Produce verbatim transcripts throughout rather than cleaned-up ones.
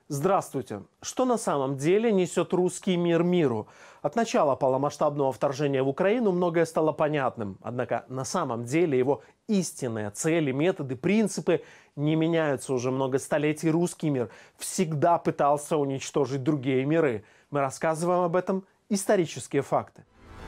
Здравствуйте! Что на самом деле несет русский мир миру? От начала полномасштабного вторжения в Украину многое стало понятным. Однако на самом деле его истинные цели, методы, принципы не меняются уже много столетий. Русский мир всегда пытался уничтожить другие миры. Мы рассказываем об этом исторические факты.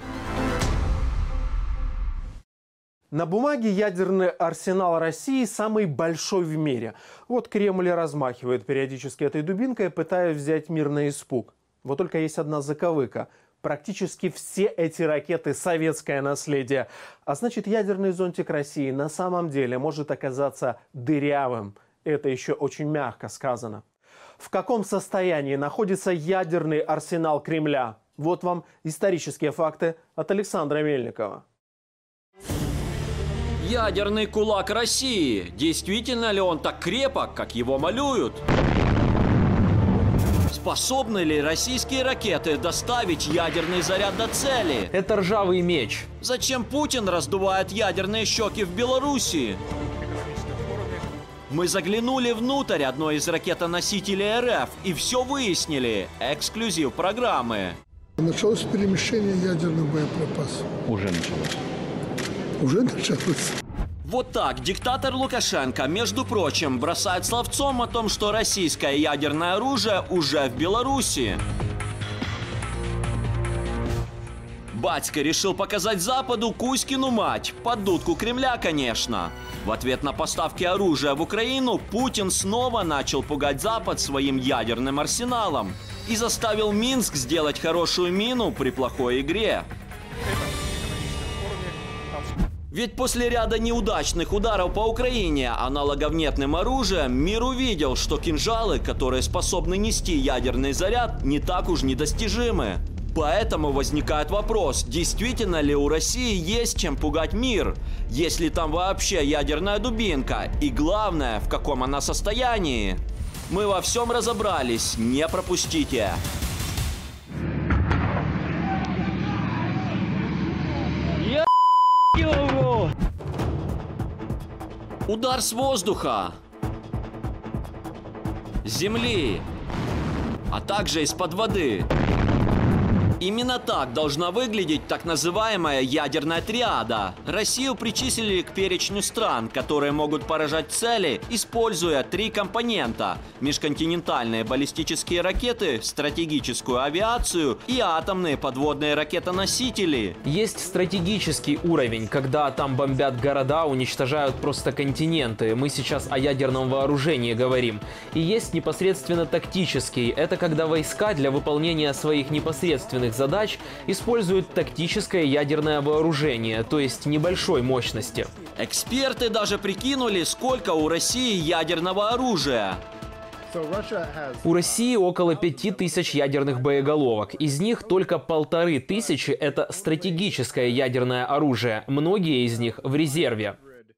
На бумаге ядерный арсенал России самый большой в мире. Вот Кремль размахивает периодически этой дубинкой, пытаясь взять мир на испуг. Вот только есть одна заковыка. Практически все эти ракеты – советское наследие. А значит, ядерный зонтик России на самом деле может оказаться дырявым. Это еще очень мягко сказано. В каком состоянии находится ядерный арсенал Кремля? Вот вам исторические факты от Александра Мельникова. Ядерный кулак России. Действительно ли он так крепок, как его малюют? Способны ли российские ракеты доставить ядерный заряд до цели? Это ржавый меч. Зачем Путин раздувает ядерные щеки в Беларуси? Мы заглянули внутрь одной из ракетоносителей РФ и все выяснили. Эксклюзив программы. Началось перемещение ядерных боеприпасов. Уже началось. Уже началось. Вот так диктатор Лукашенко, между прочим, бросает словцом о том, что российское ядерное оружие уже в Беларуси. Батька решил показать Западу Кузькину мать, под дудку Кремля, конечно. В ответ на поставки оружия в Украину Путин снова начал пугать Запад своим ядерным арсеналом и заставил Минск сделать хорошую мину при плохой игре. Ведь после ряда неудачных ударов по Украине аналоговнетным оружием мир увидел, что кинжалы, которые способны нести ядерный заряд, не так уж недостижимы. Поэтому возникает вопрос, действительно ли у России есть чем пугать мир, есть ли там вообще ядерная дубинка и главное, в каком она состоянии. Мы во всем разобрались, не пропустите. Удар с воздуха, с земли, а также из-под воды. Именно так должна выглядеть так называемая ядерная триада. Россию причислили к перечню стран, которые могут поражать цели, используя три компонента – межконтинентальные баллистические ракеты, стратегическую авиацию и атомные подводные ракетоносители. Есть стратегический уровень, когда там бомбят города, уничтожают просто континенты. Мы сейчас о ядерном вооружении говорим. И есть непосредственно тактический. Это когда войска для выполнения своих непосредственных задач используют тактическое ядерное вооружение, то есть небольшой мощности. Эксперты даже прикинули, сколько у России ядерного оружия. У России около пяти тысяч ядерных боеголовок. Из них только полторы тысячи – это стратегическое ядерное оружие. Многие из них в резерве.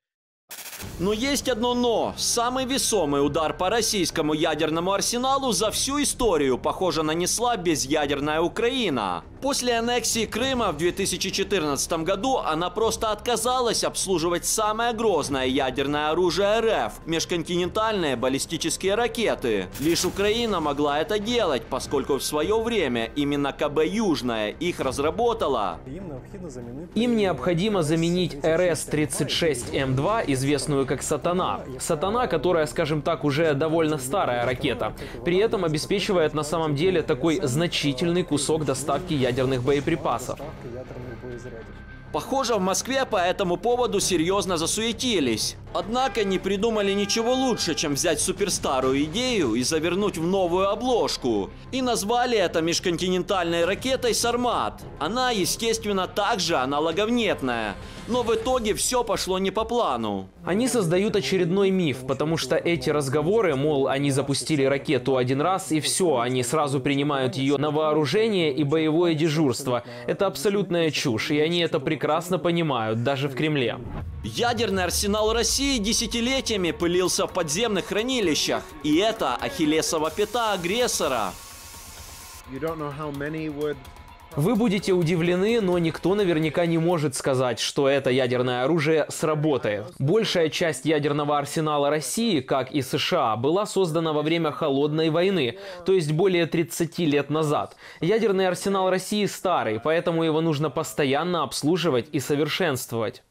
Но есть одно «но». Самый весомый удар по российскому ядерному арсеналу за всю историю, похоже, нанесла безъядерная Украина. После аннексии Крыма в две тысячи четырнадцатом году она просто отказалась обслуживать самое грозное ядерное оружие РФ – межконтинентальные баллистические ракеты. Лишь Украина могла это делать, поскольку в свое время именно КБ «Южная» их разработала. Им необходимо заменить эр эс тридцать шесть эм два, известную как «Сатана». «Сатана», которая, скажем так, уже довольно старая ракета. При этом обеспечивает на самом деле такой значительный кусок доставки ядерных боеприпасов. Похоже, в Москве по этому поводу серьезно засуетились. Однако не придумали ничего лучше, чем взять суперстарую идею и завернуть в новую обложку. И назвали это межконтинентальной ракетой «Сармат». Она, естественно, также аналоговнетная. Но в итоге все пошло не по плану. Они создают очередной миф, потому что эти разговоры, мол, они запустили ракету один раз и все, они сразу принимают ее на вооружение и боевое дежурство. Это абсолютная чушь, и они это прекрасно понимают, даже в Кремле. Ядерный арсенал России десятилетиями пылился в подземных хранилищах. И это ахиллесова пята агрессора. Вы будете удивлены, но никто наверняка не может сказать, что это ядерное оружие сработает. Большая часть ядерного арсенала России, как и США, была создана во время Холодной войны, то есть более тридцати лет назад. Ядерный арсенал России старый, поэтому его нужно постоянно обслуживать и совершенствовать.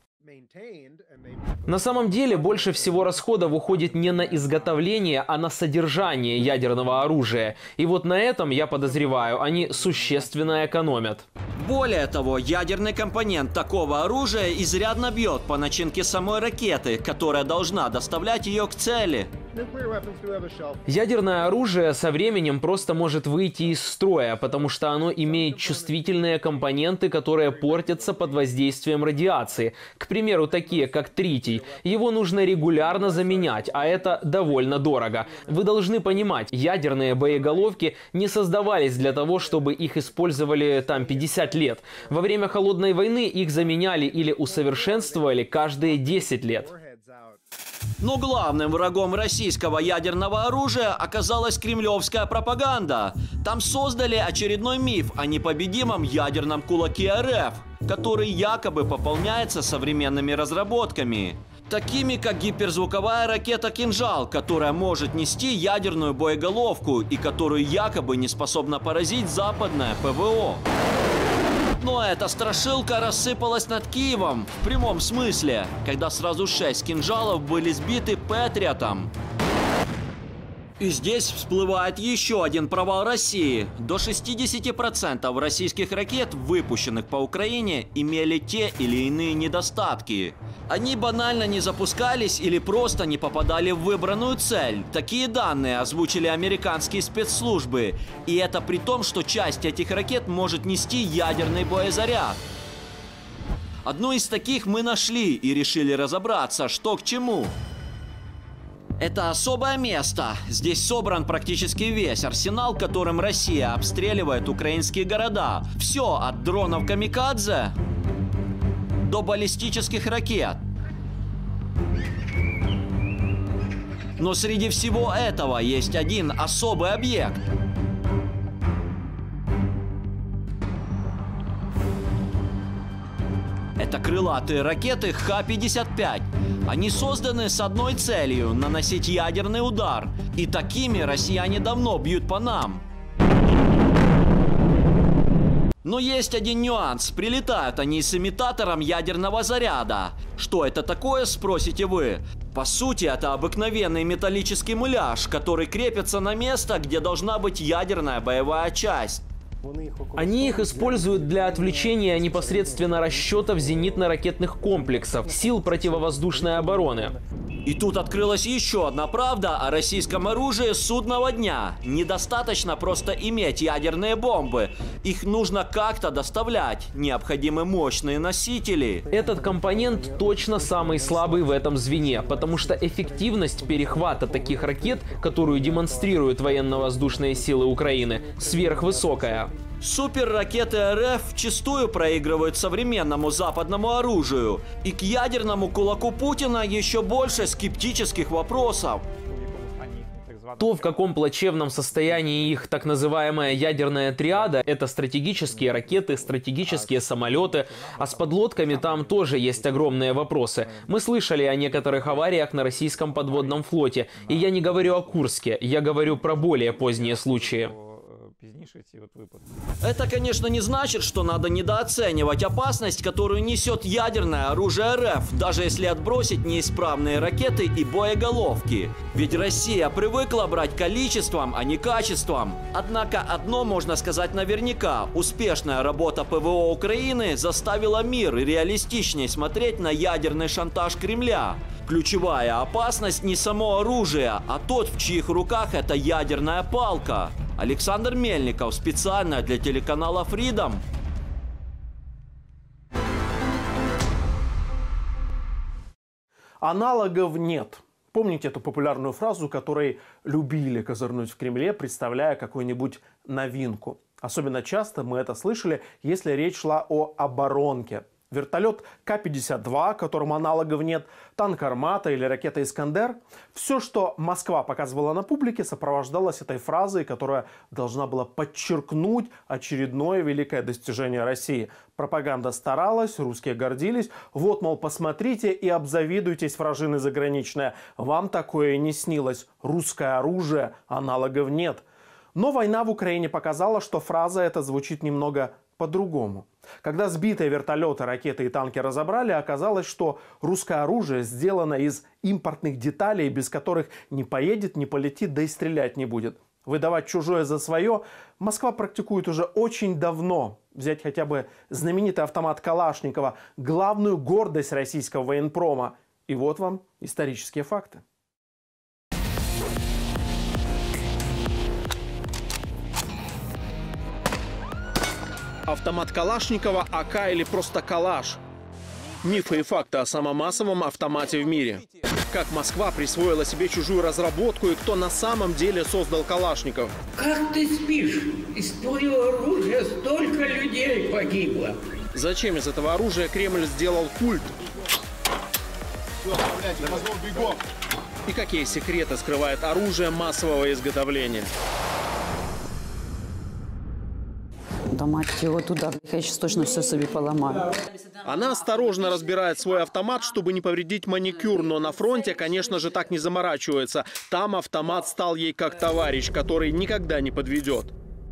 На самом деле, больше всего расходов уходит не на изготовление, а на содержание ядерного оружия. И вот на этом, я подозреваю, они существенно экономят. Более того, ядерный компонент такого оружия изрядно бьет по начинке самой ракеты, которая должна доставлять ее к цели. Ядерное оружие со временем просто может выйти из строя, потому что оно имеет чувствительные компоненты, которые портятся под воздействием радиации. К примеру, такие как тритий. Его нужно регулярно заменять, а это довольно дорого. Вы должны понимать, ядерные боеголовки не создавались для того, чтобы их использовали там пятьдесят лет. Во время Холодной войны их заменяли или усовершенствовали каждые десять лет. Но главным врагом российского ядерного оружия оказалась кремлевская пропаганда. Там создали очередной миф о непобедимом ядерном кулаке РФ, который якобы пополняется современными разработками, такими как гиперзвуковая ракета «Кинжал», которая может нести ядерную боеголовку и которую якобы не способна поразить западное ПВО. Но эта страшилка рассыпалась над Киевом в прямом смысле, когда сразу шесть кинжалов были сбиты Патриотом. И здесь всплывает еще один провал России. До шестидесяти процентов российских ракет, выпущенных по Украине, имели те или иные недостатки. Они банально не запускались или просто не попадали в выбранную цель. Такие данные озвучили американские спецслужбы. И это при том, что часть этих ракет может нести ядерный боезаряд. Одну из таких мы нашли и решили разобраться, что к чему. Это особое место. Здесь собран практически весь арсенал, которым Россия обстреливает украинские города. Все от дронов камикадзе до баллистических ракет. Но среди всего этого есть один особый объект. Это крылатые ракеты Х пятьдесят пять. Они созданы с одной целью – наносить ядерный удар. И такими россияне давно бьют по нам. Но есть один нюанс. Прилетают они с имитатором ядерного заряда. Что это такое, спросите вы? По сути, это обыкновенный металлический муляж, который крепится на место, где должна быть ядерная боевая часть. Они их используют для отвлечения непосредственно расчетов зенитно-ракетных комплексов, сил противовоздушной обороны. И тут открылась еще одна правда о российском оружии судного дня. Недостаточно просто иметь ядерные бомбы. Их нужно как-то доставлять. Необходимы мощные носители. Этот компонент точно самый слабый в этом звене, потому что эффективность перехвата таких ракет, которую демонстрируют военно-воздушные силы Украины, сверхвысокая. Суперракеты РФ вчастую проигрывают современному западному оружию. И к ядерному кулаку Путина еще больше скептических вопросов. То, в каком плачевном состоянии их так называемая ядерная триада, это стратегические ракеты, стратегические самолеты, а с подлодками там тоже есть огромные вопросы. Мы слышали о некоторых авариях на российском подводном флоте, и я не говорю о Курске, я говорю про более поздние случаи. Это, конечно, не значит, что надо недооценивать опасность, которую несет ядерное оружие РФ, даже если отбросить неисправные ракеты и боеголовки. Ведь Россия привыкла брать количеством, а не качеством. Однако одно можно сказать наверняка. Успешная работа ПВО Украины заставила мир реалистичнее смотреть на ядерный шантаж Кремля. Ключевая опасность не само оружие, а тот, в чьих руках эта ядерная палка. Александр Мельников, специально для телеканала Freedom. Аналогов нет. Помните эту популярную фразу, которой любили козырнуть в Кремле, представляя какую-нибудь новинку? Особенно часто мы это слышали, если речь шла о оборонке. Вертолет Ка пятьдесят два, которому аналогов нет, танк «Армата» или ракета «Искандер». Все, что Москва показывала на публике, сопровождалось этой фразой, которая должна была подчеркнуть очередное великое достижение России. Пропаганда старалась, русские гордились. Вот, мол, посмотрите и обзавидуйтесь, вражины заграничные. Вам такое не снилось. Русское оружие, аналогов нет. Но война в Украине показала, что фраза эта звучит немного по-другому. Когда сбитые вертолеты, ракеты и танки разобрали, оказалось, что русское оружие сделано из импортных деталей, без которых не поедет, не полетит, да и стрелять не будет. Выдавать чужое за свое Москва практикует уже очень давно. Взять хотя бы знаменитый автомат Калашникова, главную гордость российского военпрома. И вот вам исторические факты. Автомат Калашникова, АК или просто Калаш. Мифы и факты о самом массовом автомате в мире. Как Москва присвоила себе чужую разработку и кто на самом деле создал Калашников. Как ты спишь? Из твоего оружия столько людей погибло. Зачем из этого оружия Кремль сделал культ? И какие секреты скрывает оружие массового изготовления? Да мать его туда, я сейчас точно все себе поломаю. Она осторожно разбирает свой автомат, чтобы не повредить маникюр, но на фронте, конечно же, так не заморачивается. Там автомат стал ей как товарищ, который никогда не подведет.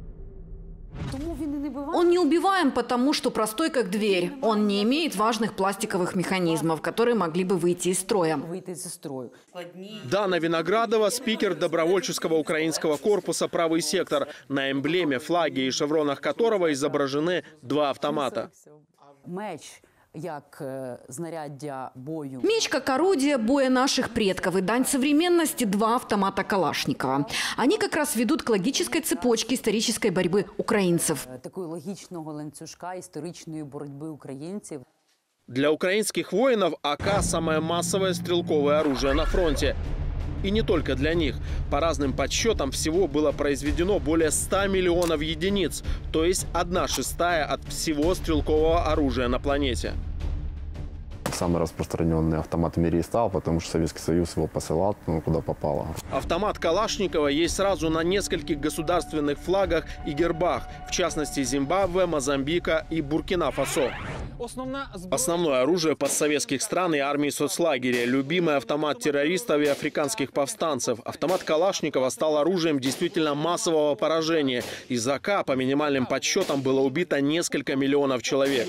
Он не убиваем, потому что простой как дверь. Он не имеет важных пластиковых механизмов, которые могли бы выйти из строя. Выйти из строя. Дана Виноградова, спикер добровольческого украинского корпуса «Правый сектор», на эмблеме, флаге и шевронах которого изображены два автомата. Меч як знаряддя бою. Меч как орудие боя наших предков и дань современности два автомата Калашникова. Они как раз ведут к логической цепочке исторической борьбы украинцев. Такої логічного ланцюжка історичної боротьби українців. Для украинских воинов АК – самое массовое стрелковое оружие на фронте. И не только для них. По разным подсчетам всего было произведено более ста миллионов единиц, то есть одна шестая от всего стрелкового оружия на планете. Самый распространенный автомат в мире и стал, потому что Советский Союз его посылал, ну, куда попало. Автомат Калашникова есть сразу на нескольких государственных флагах и гербах, в частности Зимбабве, Мозамбика и Буркина-Фасо. Основное оружие постсоветских стран и армии соцлагеря, любимый автомат террористов и африканских повстанцев. Автомат Калашникова стал оружием действительно массового поражения. Из АК, по минимальным подсчетам, было убито несколько миллионов человек.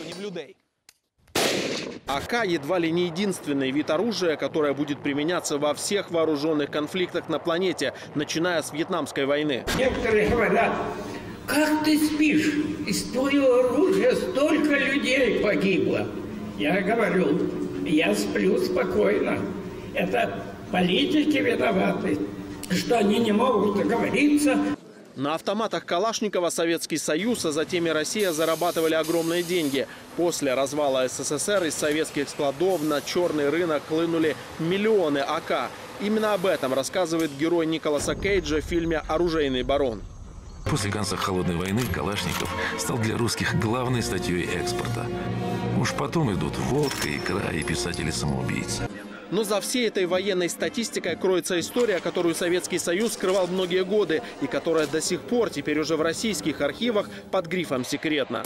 АК едва ли не единственный вид оружия, которое будет применяться во всех вооруженных конфликтах на планете, начиная с Вьетнамской войны. Некоторые говорят, как ты спишь? Из твоего оружия столько людей погибло. Я говорю, я сплю спокойно. Это политики виноваты, что они не могут договориться. На автоматах Калашникова Советский Союз, а затем и Россия зарабатывали огромные деньги. После развала СССР из советских складов на черный рынок хлынули миллионы АК. Именно об этом рассказывает герой Николаса Кейджа в фильме «Оружейный барон». После конца Холодной войны Калашников стал для русских главной статьей экспорта. Уж потом идут водка, икра и писатели-самоубийцы. Но за всей этой военной статистикой кроется история, которую Советский Союз скрывал многие годы и которая до сих пор теперь уже в российских архивах под грифом «секретно».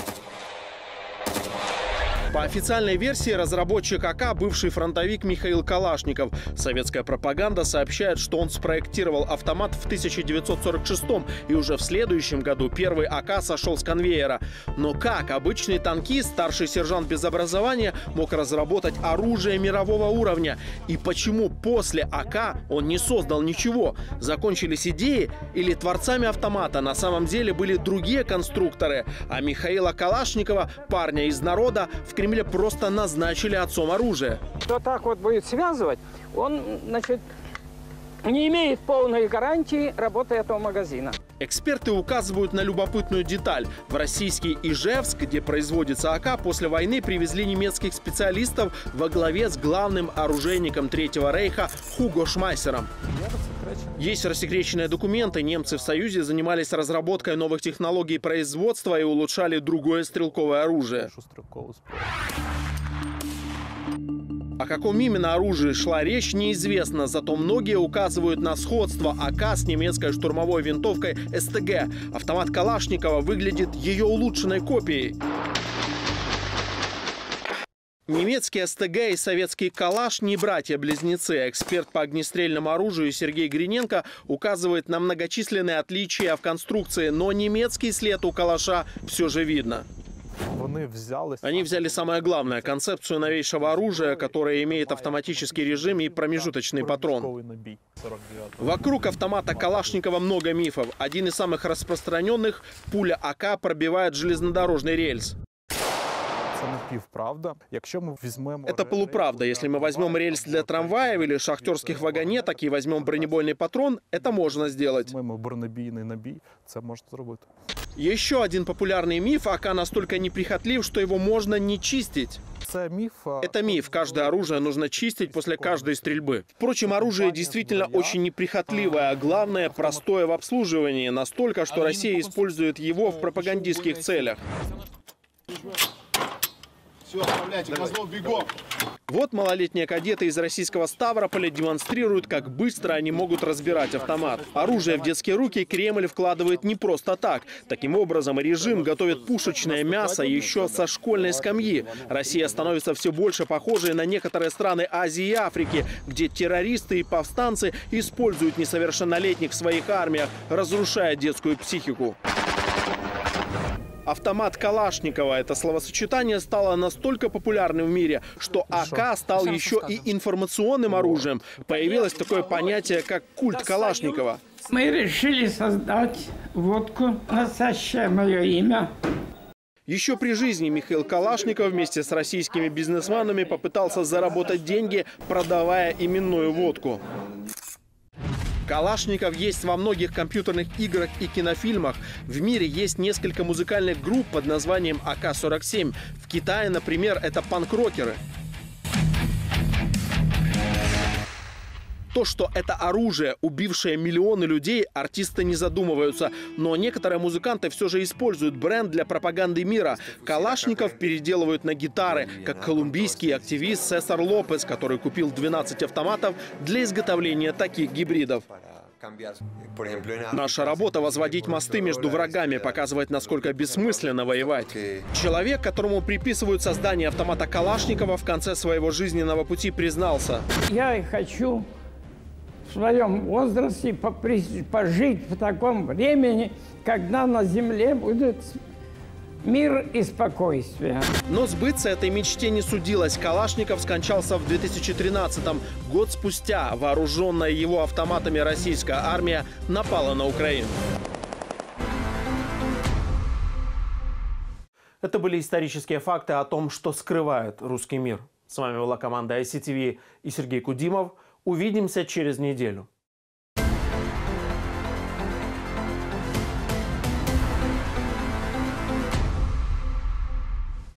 По официальной версии, разработчик АК – бывший фронтовик Михаил Калашников. Советская пропаганда сообщает, что он спроектировал автомат в тысяча девятьсот сорок шестом, и уже в следующем году первый АК сошел с конвейера. Но как обычный танкист, старший сержант без образования, мог разработать оружие мирового уровня? И почему после АК он не создал ничего? Закончились идеи или творцами автомата на самом деле были другие конструкторы? А Михаила Калашникова, парня из народа, в Кремле просто назначили отцом оружия. Кто так вот будет связывать, он, значит, не имеет полной гарантии работы этого магазина. Эксперты указывают на любопытную деталь. В российский Ижевск, где производится АК, после войны привезли немецких специалистов во главе с главным оружейником Третьего рейха Хуго Шмайсером. Есть рассекреченные документы. Немцы в Союзе занимались разработкой новых технологий производства и улучшали другое стрелковое оружие. О каком именно оружии шла речь, неизвестно, зато многие указывают на сходство А К с немецкой штурмовой винтовкой С Т Г. Автомат Калашникова выглядит ее улучшенной копией. Немецкий С Т Г и советский Калаш не братья-близнецы. Эксперт по огнестрельному оружию Сергей Гриненко указывает на многочисленные отличия в конструкции, но немецкий след у Калаша все же видно. Они взяли самое главное – концепцию новейшего оружия, которое имеет автоматический режим и промежуточный патрон. Вокруг автомата Калашникова много мифов. Один из самых распространенных – пуля А К пробивает железнодорожный рельс. Это полуправда. Если мы возьмем рельс для трамваев или шахтерских вагонеток и возьмем бронебойный патрон, это можно сделать. Еще один популярный миф: А К настолько неприхотлив, что его можно не чистить. Это миф. Каждое оружие нужно чистить после каждой стрельбы. Впрочем, оружие действительно очень неприхотливое, а главное, простое в обслуживании. Настолько, что Россия использует его в пропагандистских целях. Все, оставляйте, козлов, бегом! Вот малолетние кадеты из российского Ставрополя демонстрируют, как быстро они могут разбирать автомат. Оружие в детские руки Кремль вкладывает не просто так. Таким образом, режим готовит пушечное мясо еще со школьной скамьи. Россия становится все больше похожей на некоторые страны Азии и Африки, где террористы и повстанцы используют несовершеннолетних в своих армиях, разрушая детскую психику. Автомат Калашникова – это словосочетание стало настолько популярным в мире, что А К стал еще и информационным оружием. Появилось такое понятие, как культ Калашникова. Мы решили создать водку, носящее мое имя. Еще при жизни Михаил Калашников вместе с российскими бизнесменами попытался заработать деньги, продавая именную водку. Калашников есть во многих компьютерных играх и кинофильмах. В мире есть несколько музыкальных групп под названием А К сорок семь. В Китае, например, это панк-рокеры. То, что это оружие, убившее миллионы людей, артисты не задумываются. Но некоторые музыканты все же используют бренд для пропаганды мира. Калашников переделывают на гитары, как колумбийский активист Сесар Лопес, который купил двенадцать автоматов для изготовления таких гибридов. Наша работа – возводить мосты между врагами, показывать, насколько бессмысленно воевать. Человек, которому приписывают создание автомата Калашникова, в конце своего жизненного пути признался: Я хочу в своем возрасте пожить в таком времени, когда на земле будет мир и спокойствие. Но сбыться этой мечте не судилось. Калашников скончался в две тысячи тринадцатом. Год спустя вооруженная его автоматами российская армия напала на Украину. Это были исторические факты о том, что скрывает русский мир. С вами была команда ай си ти ви и Сергей Кудимов. Увидимся через неделю.